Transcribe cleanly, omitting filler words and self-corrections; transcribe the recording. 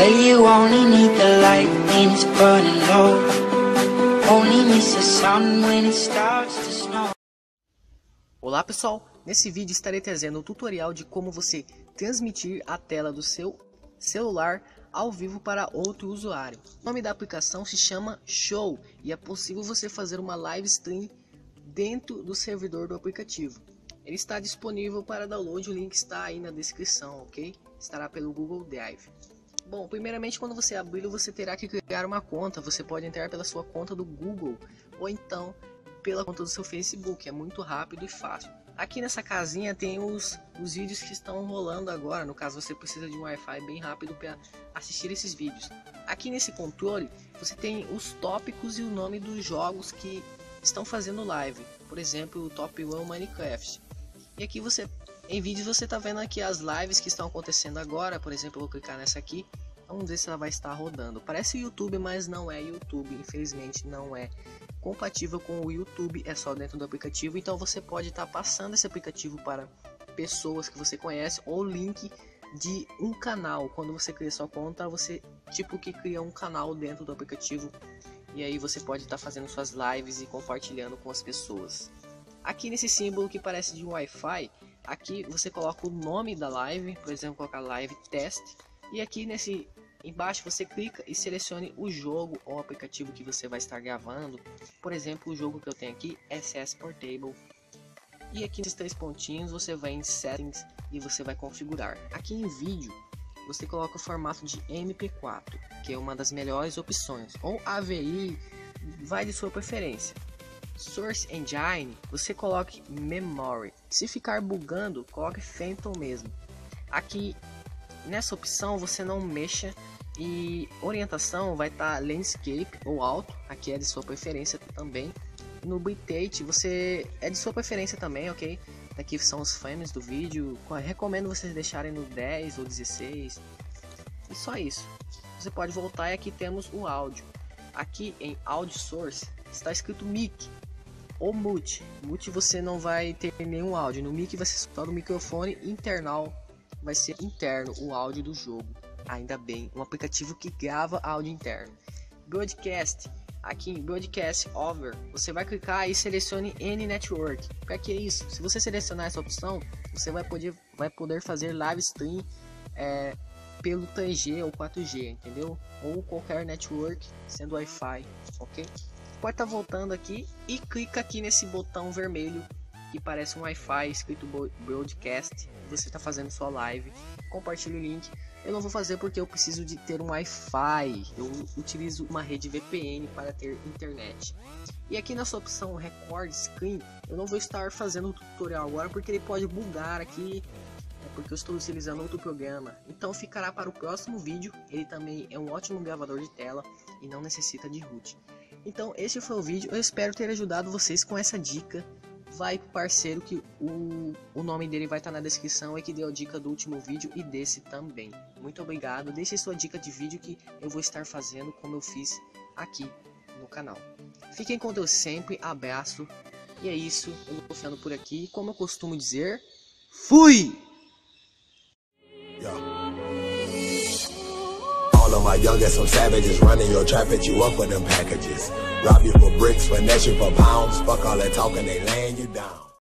Well, you only need the light when it's burning low. Only miss the sun when it starts to snow. Olá pessoal, nesse vídeo estarei trazendo um tutorial de como você transmitir a tela do seu celular ao vivo para outro usuário. O nome da aplicação se chama Show e é possível você fazer uma live stream dentro do servidor do aplicativo. Ele está disponível para download, o link está aí na descrição, ok? Estará pelo Google Drive. Bom, primeiramente quando você abrir, você terá que criar uma conta. Você pode entrar pela sua conta do Google ou então pela conta do seu Facebook, é muito rápido e fácil. Aqui nessa casinha tem os vídeos que estão rolando agora, no caso você precisa de um Wi-Fi bem rápido para assistir esses vídeos. Aqui nesse controle você tem os tópicos e o nome dos jogos que estão fazendo live, por exemplo o Top 1 Minecraft. E aqui em vídeos você está vendo aqui as lives que estão acontecendo agora. Por exemplo, eu vou clicar nessa aqui, vamos ver se ela vai estar rodando. Parece YouTube, mas não é YouTube, infelizmente não é compatível com o YouTube, é só dentro do aplicativo. Então você pode estar passando esse aplicativo para pessoas que você conhece ou link de um canal. Quando você cria sua conta, você tipo que cria um canal dentro do aplicativo e aí você pode estar fazendo suas lives e compartilhando com as pessoas. Aqui nesse símbolo que parece de um Wi-Fi, aqui você coloca o nome da live, por exemplo, colocar live test, e aqui embaixo você clica e selecione o jogo ou aplicativo que você vai estar gravando. Por exemplo, o jogo que eu tenho aqui é CS Portable. E aqui nesses três pontinhos você vai em Settings e você vai configurar. Aqui em vídeo você coloca o formato de MP4, que é uma das melhores opções, ou AVI, vai de sua preferência. Source Engine, você coloque Memory. Se ficar bugando, coloque Phantom mesmo. Aqui nessa opção você não mexa e orientação vai estar Landscape ou Alto, aqui é de sua preferência também. No bitrate você é de sua preferência também, ok? Aqui são os frames do vídeo, recomendo vocês deixarem no 10 ou 16. E só isso. Você pode voltar e aqui temos o áudio. Aqui em Audio Source está escrito Mic ou Mute. Mute você não vai ter nenhum áudio. No Mic vai ser só do microfone internal, vai ser interno o áudio do jogo. Ainda bem, um aplicativo que grava áudio interno. Broadcast, aqui em Broadcast Over, você vai clicar e selecione Any Network. Para que isso? Se você selecionar essa opção, você vai poder fazer live stream pelo 3G ou 4G, entendeu? Ou qualquer network, sendo Wi-Fi, ok? Pode estar voltando aqui e clica aqui nesse botão vermelho que parece um Wi-Fi escrito Broadcast. Você está fazendo sua live, compartilhe o link. Eu não vou fazer porque eu preciso de ter um Wi-Fi. Eu utilizo uma rede VPN para ter internet. E aqui nessa opção Record Screen, eu não vou estar fazendo o tutorial agora porque ele pode bugar aqui, porque eu estou utilizando outro programa. Então ficará para o próximo vídeo. Ele também é um ótimo gravador de tela e não necessita de root. Então esse foi o vídeo, eu espero ter ajudado vocês com essa dica. Vai pro parceiro que o nome dele vai estar na descrição e que deu a dica do último vídeo e desse também. Muito obrigado, deixe sua dica de vídeo que eu vou estar fazendo como eu fiz aqui no canal. Fiquem com Deus sempre, abraço, e é isso, eu vou ficando por aqui, como eu costumo dizer, fui! All of my youngest, some savages running your trap at you up with them packages. Rob you for bricks, finesse you for pounds. Fuck all that talking, they laying you down.